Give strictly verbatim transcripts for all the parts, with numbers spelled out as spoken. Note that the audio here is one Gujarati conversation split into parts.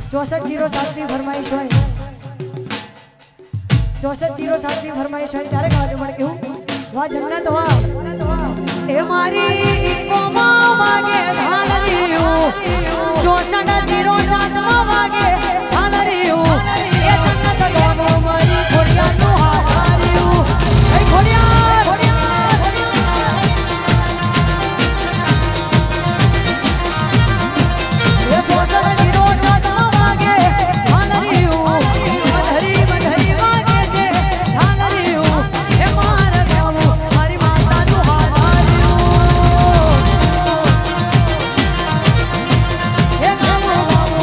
चौसठ जीरो सात की फरमाइश है चौसठ जीरो सात की फरमाइश है तारे गाँव बढ़ के हूँ वाह जन्नत वाह ए मारी कोमा वागे ढाल रही हूँ चौसठ जीरो सात वागे ढाल रही हूँ ए जन्नत दोनों मारी खोड़िया नु हारी हूँ ए खोड़िया ये चौसठ जीरो सात वागे ढाल रही हूँ मधरी मधरी वागे से ढाल रही हूँ ए मार गाँव हमारी माता नु हारी हूँ ए गाँव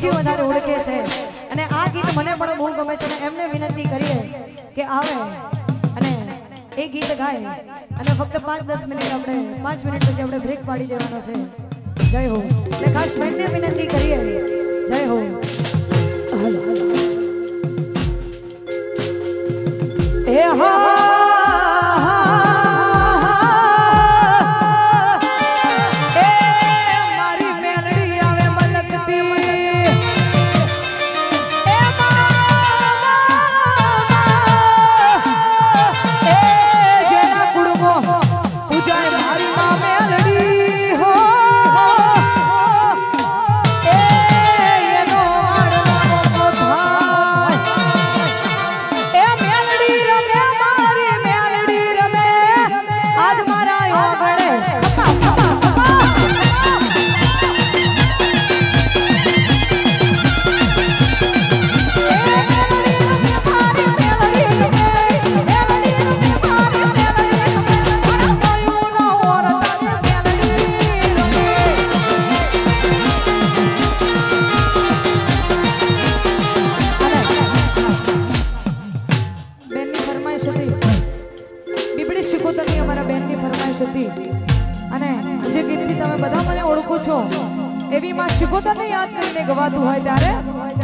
સૌથી વધારે ઓળખે છે અને આ ગીત મને પણ બહુ ગમે છે અને એમને વિનંતી કરીએ કે આવે અને એ ગીત ગાય અને ફક્ત પાંચ દસ મિનિટ આપણે પાંચ મિનિટ પછી આપણે બ્રેક પાડી દેવાનો છે. જય હો. એટલે ખાસ બેનને વિનંતી કરીએ. જય હો. એ હા એવી માં શિકોતરને યાદ કરીને ગવાતું હોય ત્યારે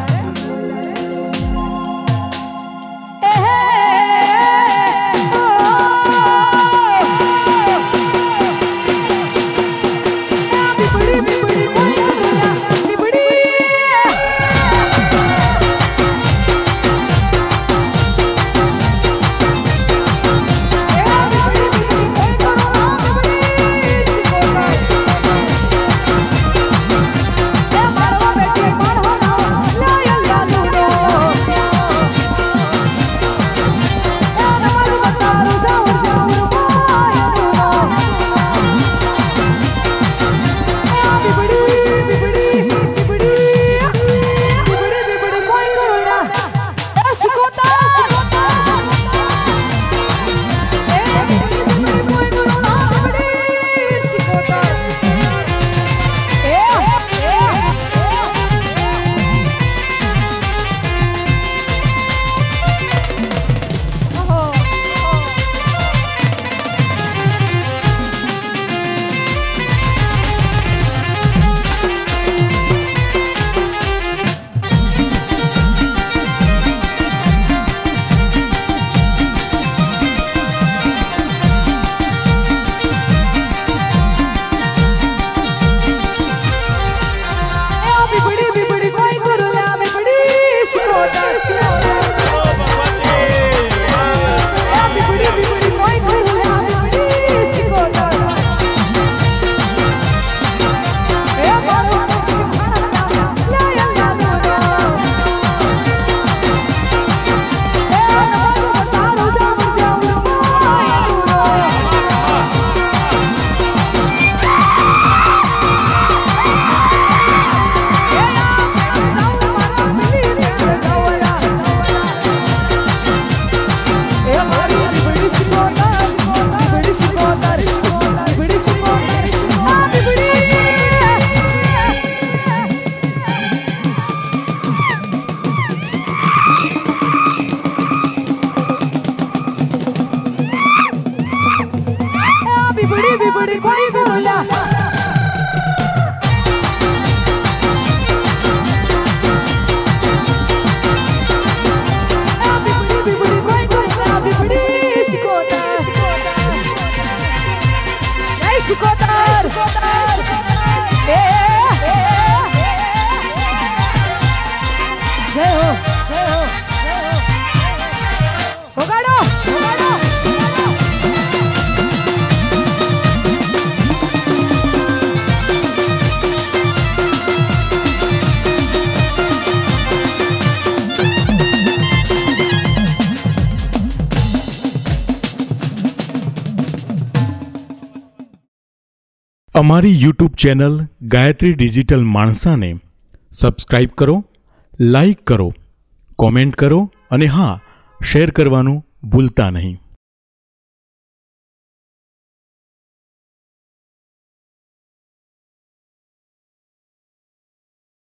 અમારી યુટ્યુબ ચેનલ ગાયત્રી ડિજિટલ માણસાને સબસ્ક્રાઇબ કરો, લાઈક કરો, કોમેન્ટ કરો અને હા, શેર કરવાનું ભૂલતા નહીં.